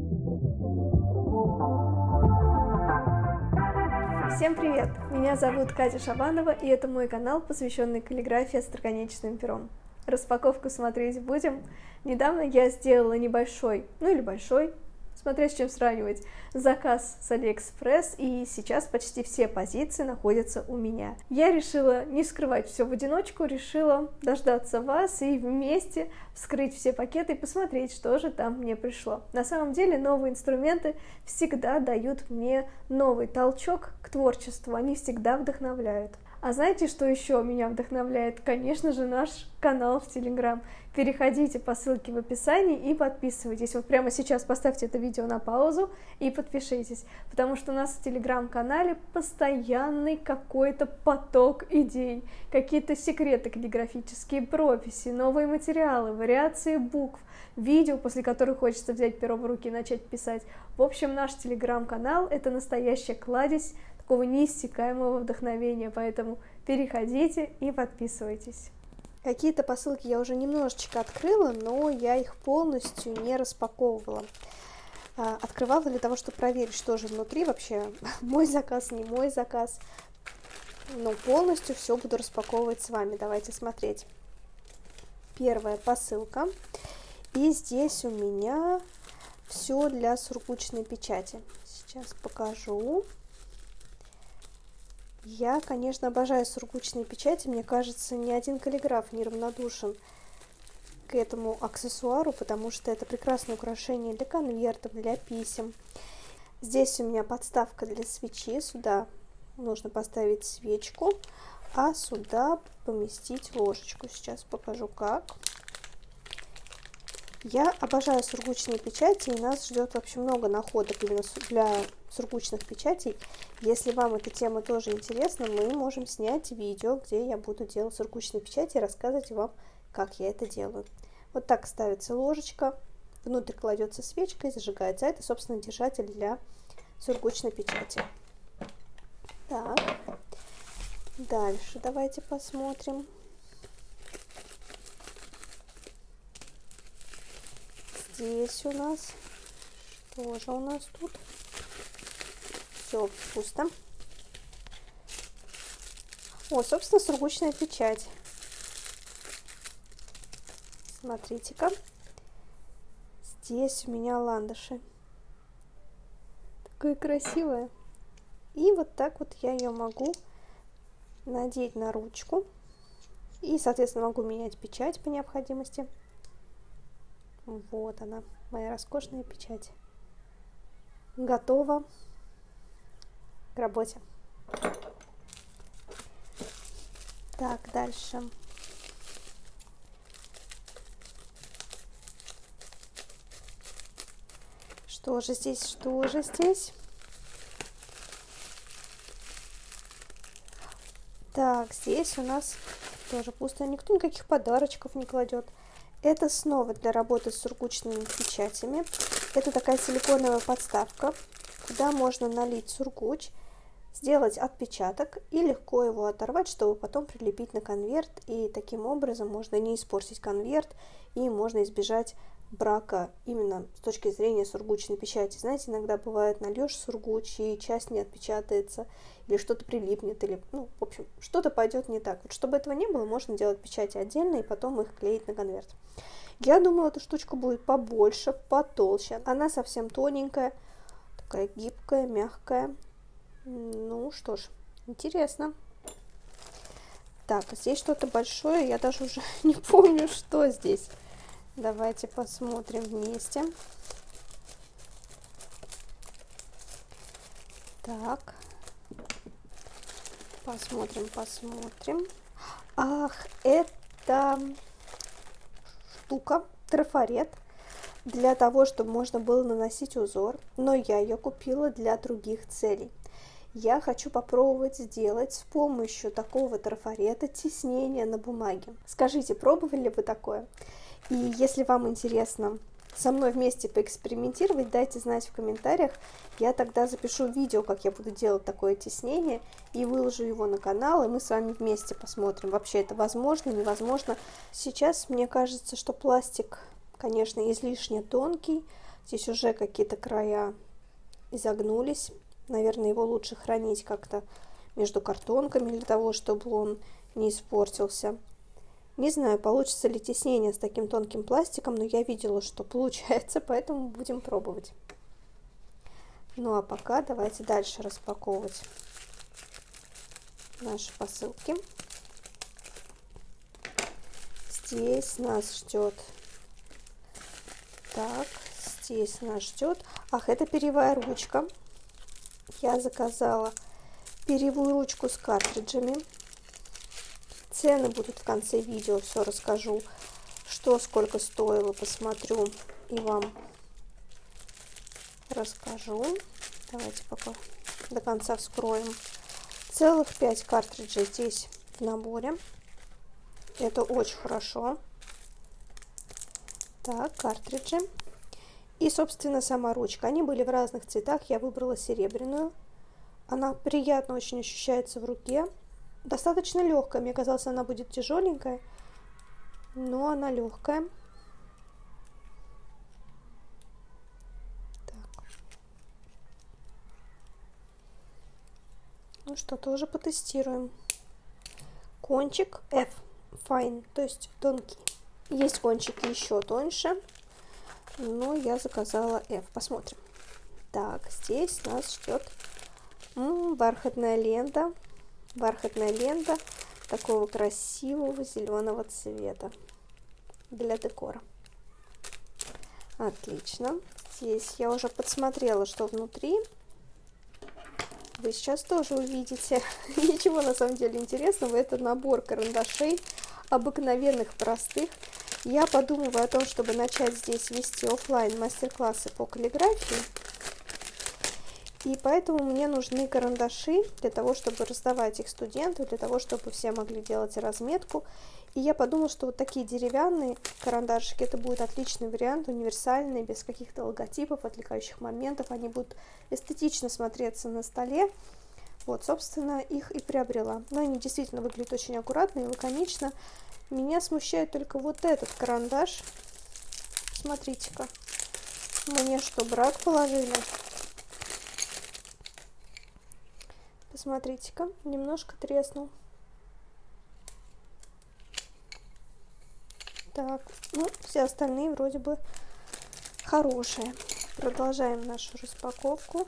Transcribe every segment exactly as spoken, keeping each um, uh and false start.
Всем привет! Меня зовут Катя Шабанова, и это мой канал, посвященный каллиграфии остроконечным пером. Распаковку смотреть будем. Недавно я сделала небольшой, ну или большой, смотря с чем сравнивать, заказ с Алиэкспресс, и сейчас почти все позиции находятся у меня. Я решила не скрывать все в одиночку, решила дождаться вас и вместе вскрыть все пакеты и посмотреть, что же там мне пришло. На самом деле новые инструменты всегда дают мне новый толчок к творчеству, они всегда вдохновляют. А знаете, что еще меня вдохновляет? Конечно же, наш канал в Телеграм. Переходите по ссылке в описании и подписывайтесь. Вот прямо сейчас поставьте это видео на паузу и подпишитесь, потому что у нас в Телеграм-канале постоянный какой-то поток идей, какие-то секреты каллиграфические, прописи, новые материалы, вариации букв, видео, после которых хочется взять перо в руки и начать писать. В общем, наш Телеграм-канал — это настоящая кладезь такого неиссякаемого вдохновения, поэтому переходите и подписывайтесь. Какие-то посылки я уже немножечко открыла, но я их полностью не распаковывала. Открывала для того, чтобы проверить, что же внутри вообще, мой заказ, не мой заказ. Но полностью все буду распаковывать с вами. Давайте смотреть. Первая посылка. И здесь у меня все для сургучной печати. Сейчас покажу. Я, конечно, обожаю сургучные печати. Мне кажется, ни один каллиграф не равнодушен к этому аксессуару, потому что это прекрасное украшение для конвертов, для писем. Здесь у меня подставка для свечи. Сюда нужно поставить свечку, а сюда поместить ложечку. Сейчас покажу, как. Я обожаю сургучные печати, и нас ждет вообще много находок именно для сургучных печатей. Если вам эта тема тоже интересна, мы можем снять видео, где я буду делать сургучные печати и рассказывать вам, как я это делаю. Вот так ставится ложечка, внутрь кладется свечка и зажигается. Это, собственно, держатель для сургучной печати. Так, дальше давайте посмотрим. Здесь у нас, что же у нас тут? Все пусто. О, собственно, сургучная печать. Смотрите-ка. Здесь у меня ландыши. Такая красивая. И вот так вот я ее могу надеть на ручку. И, соответственно, могу менять печать по необходимости. Вот она, моя роскошная печать. Готова к работе. Так, дальше. Что же здесь, что же здесь? Так, здесь у нас тоже пусто. Никто никаких подарочков не кладет. Это снова для работы с сургучными печатями. Это такая силиконовая подставка, куда можно налить сургуч, сделать отпечаток и легко его оторвать, чтобы потом прилепить на конверт. И таким образом можно не испортить конверт и можно избежать брака именно с точки зрения сургучной печати. Знаете, иногда бывает, нальешь сургуч и часть не отпечатается, или что-то прилипнет, или, ну, в общем, что-то пойдет не так. Вот чтобы этого не было, можно делать печати отдельно и потом их клеить на конверт. Я думала, эта штучка будет побольше, потолще. Она совсем тоненькая, такая гибкая, мягкая. Ну что ж, интересно. Так, здесь что-то большое, я даже уже не помню, что здесь. Давайте посмотрим вместе. Так. Посмотрим, посмотрим. Ах, это штука, трафарет, для того, чтобы можно было наносить узор, но я ее купила для других целей. Я хочу попробовать сделать с помощью такого трафарета тиснение на бумаге. Скажите, пробовали ли вы такое? И если вам интересно со мной вместе поэкспериментировать, дайте знать в комментариях. Я тогда запишу видео, как я буду делать такое тиснение, и выложу его на канал, и мы с вами вместе посмотрим, вообще это возможно, невозможно. Сейчас мне кажется, что пластик, конечно, излишне тонкий, Здесь уже какие-то края изогнулись. Наверное, его лучше хранить как-то между картонками для того, чтобы он не испортился. Не знаю, получится ли тиснение с таким тонким пластиком, но я видела, что получается, поэтому будем пробовать. Ну а пока давайте дальше распаковывать наши посылки. Здесь нас ждет... Так, здесь нас ждет... Ах, это перьевая ручка. Я заказала перьевую ручку с картриджами. Цены будут в конце видео, все расскажу, что сколько стоило, посмотрю и вам расскажу. Давайте пока до конца вскроем. Целых пять картриджей здесь в наборе. Это очень хорошо. Так, картриджи. И, собственно, сама ручка. Они были в разных цветах. Я выбрала серебряную. Она приятно очень ощущается в руке. Достаточно легкая. Мне казалось, она будет тяжеленькая. Но она легкая. Так. Ну что, тоже потестируем. Кончик F. Fine, то есть тонкий. Есть кончики еще тоньше. Но я заказала F. Посмотрим. Так, здесь нас ждет м-м, бархатная лента. Бархатная лента такого красивого зеленого цвета для декора. Отлично. Здесь я уже подсмотрела, что внутри. Вы сейчас тоже увидите. Ничего на самом деле интересного. Это набор карандашей обыкновенных, простых. Я подумываю о том, чтобы начать здесь вести офлайн мастер-классы по каллиграфии. И поэтому мне нужны карандаши для того, чтобы раздавать их студентам, для того, чтобы все могли делать разметку. И я подумала, что вот такие деревянные карандашики, это будет отличный вариант, универсальный, без каких-то логотипов, отвлекающих моментов. Они будут эстетично смотреться на столе. Вот, собственно, их и приобрела. Но они действительно выглядят очень аккуратно и лаконично. Меня смущает только вот этот карандаш. Смотрите-ка. Мне что, брак положили? Посмотрите-ка, немножко треснул. Так, ну, все остальные вроде бы хорошие. Продолжаем нашу распаковку.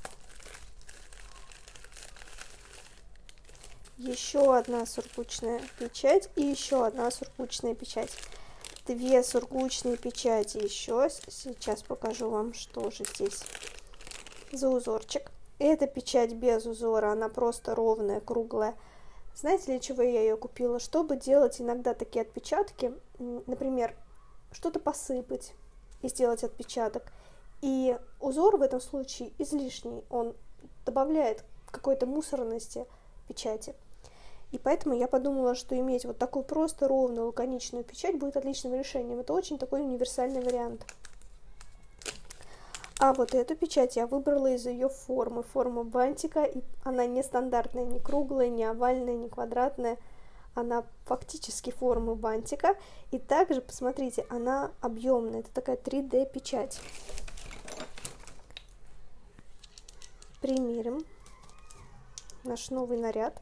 Еще одна сургучная печать и еще одна сургучная печать. Две сургучные печати еще. Сейчас покажу вам, что же здесь за узорчик. Эта печать без узора, она просто ровная, круглая. Знаете, для чего я ее купила? Чтобы делать иногда такие отпечатки, например, что-то посыпать и сделать отпечаток. И узор в этом случае излишний, он добавляет какой-то мусорности печати. И поэтому я подумала, что иметь вот такую просто ровную, лаконичную печать будет отличным решением. Это очень такой универсальный вариант. А вот эту печать я выбрала из ее формы. Форма бантика. И она не стандартная, не круглая, не овальная, не квадратная. Она фактически формы бантика. И также, посмотрите, она объемная. Это такая три дэ печать. Примерим наш новый наряд.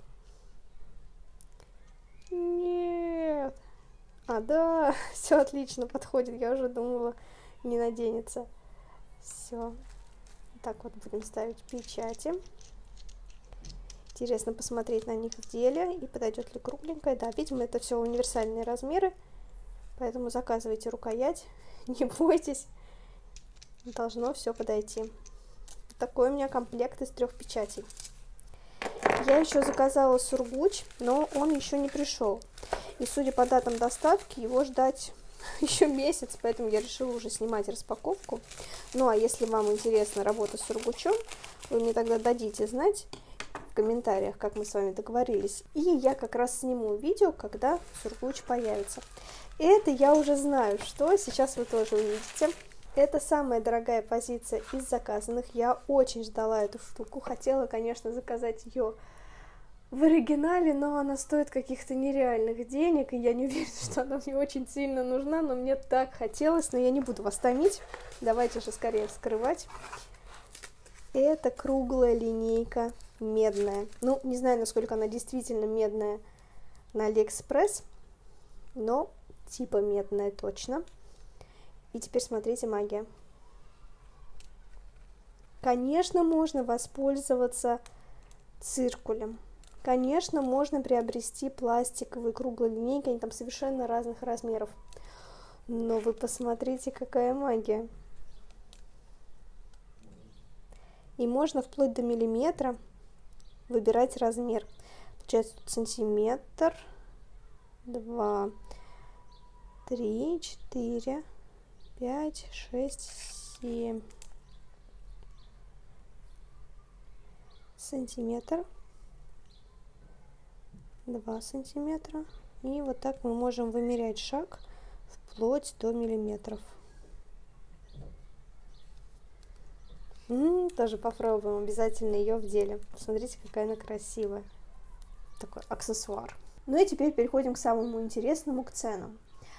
Нет. А, да, все отлично подходит. Я уже думала, не наденется. Все. Так вот будем ставить печати. Интересно посмотреть на них в деле. И подойдет ли кругленькая. Да, видимо, это все универсальные размеры. Поэтому заказывайте рукоять. Не бойтесь. Должно все подойти. Такой у меня комплект из трех печатей. Я еще заказала сургуч, но он еще не пришел. И судя по датам доставки, его ждать еще месяц, поэтому я решила уже снимать распаковку. Ну а если вам интересна работа с сургучом, вы мне тогда дадите знать в комментариях, как мы с вами договорились. И я как раз сниму видео, когда сургуч появится. Это я уже знаю, что сейчас вы тоже увидите. Это самая дорогая позиция из заказанных. Я очень ждала эту штуку. Хотела, конечно, заказать ее в оригинале, но она стоит каких-то нереальных денег, и я не уверена, что она мне очень сильно нужна, но мне так хотелось, но я не буду вас томить. Давайте же скорее вскрывать. Это круглая линейка медная. Ну, не знаю, насколько она действительно медная на Алиэкспресс, но типа медная точно. И теперь смотрите, магия. Конечно, можно воспользоваться циркулем. Конечно, можно приобрести пластиковые круглые линейки, они там совершенно разных размеров. Но вы посмотрите, какая магия. И можно вплоть до миллиметра выбирать размер. Получается тут сантиметр, два, три, четыре, пять, шесть, семь. Сантиметр, два сантиметра. И вот так мы можем вымерять шаг вплоть до миллиметров. М-м, тоже попробуем обязательно ее в деле. Посмотрите, какая она красивая. Такой аксессуар. Ну и теперь переходим к самому интересному, к ценам.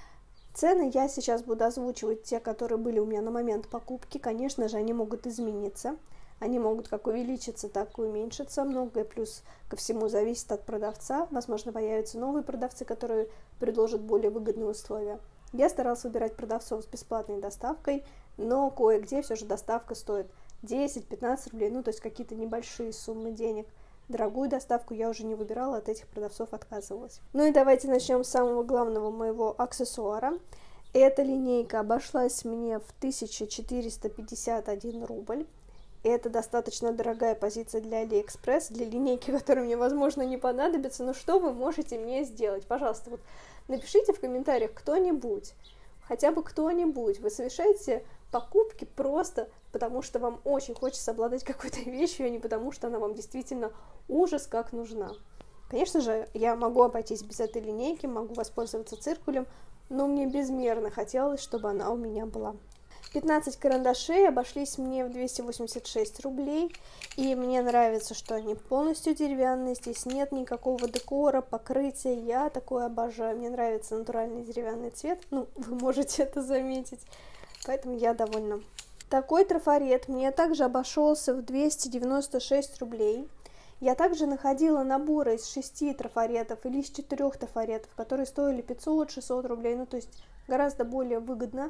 Цены я сейчас буду озвучивать те, которые были у меня на момент покупки. Конечно же, они могут измениться. Они могут как увеличиться, так и уменьшиться. Многое плюс ко всему зависит от продавца. Возможно, появятся новые продавцы, которые предложат более выгодные условия. Я старалась выбирать продавцов с бесплатной доставкой, но кое-где все же доставка стоит десять-пятнадцать рублей, ну то есть какие-то небольшие суммы денег. Дорогую доставку я уже не выбирала, от этих продавцов отказывалась. Ну и давайте начнем с самого главного моего аксессуара. Эта линейка обошлась мне в тысячу четыреста пятьдесят один рубль. Это достаточно дорогая позиция для Алиэкспресс, для линейки, которая мне, возможно, не понадобится. Но что вы можете мне сделать? Пожалуйста, вот напишите в комментариях кто-нибудь, хотя бы кто-нибудь. Вы совершаете покупки просто потому, что вам очень хочется обладать какой-то вещью, а не потому, что она вам действительно ужас как нужна. Конечно же, я могу обойтись без этой линейки, могу воспользоваться циркулем, но мне безмерно хотелось, чтобы она у меня была. пятнадцать карандашей обошлись мне в двести восемьдесят шесть рублей, и мне нравится, что они полностью деревянные, здесь нет никакого декора, покрытия, я такое обожаю, мне нравится натуральный деревянный цвет, ну, вы можете это заметить, поэтому я довольна. Такой трафарет мне также обошелся в двести девяносто шесть рублей. Я также находила наборы из шести трафаретов или из четырех трафаретов, которые стоили пятьсот-шестьсот рублей, ну, то есть гораздо более выгодно,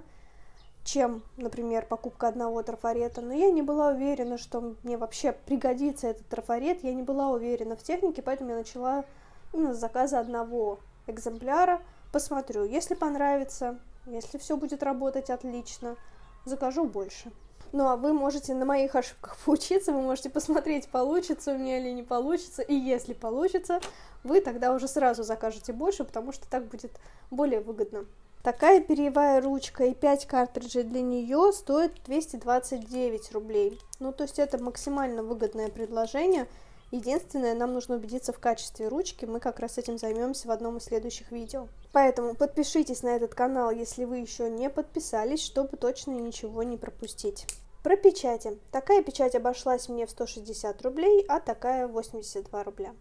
чем, например, покупка одного трафарета. Но я не была уверена, что мне вообще пригодится этот трафарет. Я не была уверена в технике, поэтому я начала именно с заказа одного экземпляра. Посмотрю, если понравится, если все будет работать отлично, закажу больше. Ну, а вы можете на моих ошибках поучиться, вы можете посмотреть, получится у меня или не получится. И если получится, вы тогда уже сразу закажете больше, потому что так будет более выгодно. Такая перьевая ручка и пять картриджей для нее стоит двести двадцать девять рублей. Ну, то есть это максимально выгодное предложение. Единственное, нам нужно убедиться в качестве ручки. Мы как раз этим займемся в одном из следующих видео. Поэтому подпишитесь на этот канал, если вы еще не подписались, чтобы точно ничего не пропустить. Про печати. Такая печать обошлась мне в сто шестьдесят рублей, а такая восемьдесят два рубля.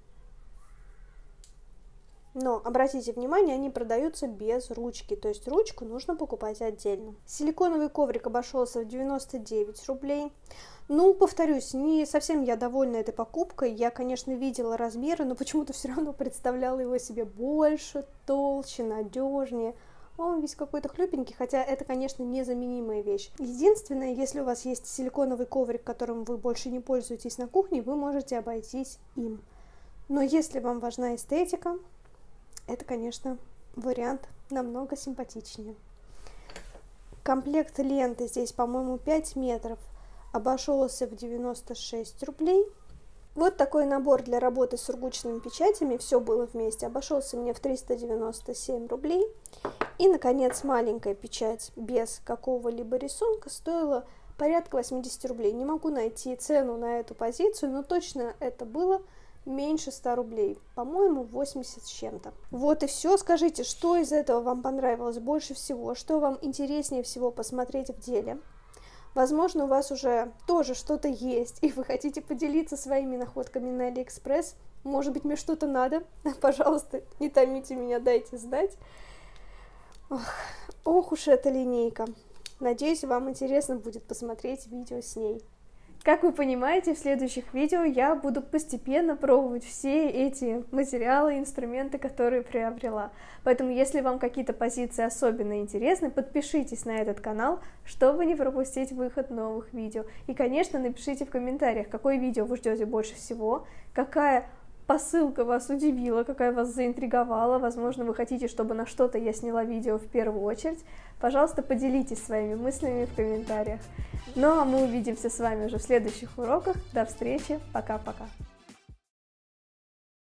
Но, обратите внимание, они продаются без ручки, то есть ручку нужно покупать отдельно. Силиконовый коврик обошелся в девяносто девять рублей. Ну, повторюсь, не совсем я довольна этой покупкой. Я, конечно, видела размеры, но почему-то все равно представляла его себе больше, толще, надежнее. Он весь какой-то хлюпенький, хотя это, конечно, незаменимая вещь. Единственное, если у вас есть силиконовый коврик, которым вы больше не пользуетесь на кухне, вы можете обойтись им. Но если вам важна эстетика, это, конечно, вариант намного симпатичнее. Комплект ленты здесь, по-моему, пять метров, обошелся в девяносто шесть рублей. Вот такой набор для работы с сургучными печатями, все было вместе, обошелся мне в триста девяносто семь рублей. И, наконец, маленькая печать без какого-либо рисунка стоила порядка восемьдесят рублей. Не могу найти цену на эту позицию, но точно это было меньше ста рублей, по-моему, восемьдесят с чем-то. Вот и все. Скажите, что из этого вам понравилось больше всего, что вам интереснее всего посмотреть в деле. Возможно, у вас уже тоже что-то есть, и вы хотите поделиться своими находками на Алиэкспресс. Может быть, мне что-то надо? Пожалуйста, не томите меня, дайте знать. Ох, ох уж эта линейка. Надеюсь, вам интересно будет посмотреть видео с ней. Как вы понимаете, в следующих видео я буду постепенно пробовать все эти материалы, инструменты, которые приобрела. Поэтому, если вам какие-то позиции особенно интересны, подпишитесь на этот канал, чтобы не пропустить выход новых видео. И, конечно, напишите в комментариях, какое видео вы ждете больше всего, какая посылка вас удивила, какая вас заинтриговала, возможно, вы хотите, чтобы на что-то я сняла видео в первую очередь. Пожалуйста, поделитесь своими мыслями в комментариях. Ну а мы увидимся с вами уже в следующих уроках. До встречи, пока-пока.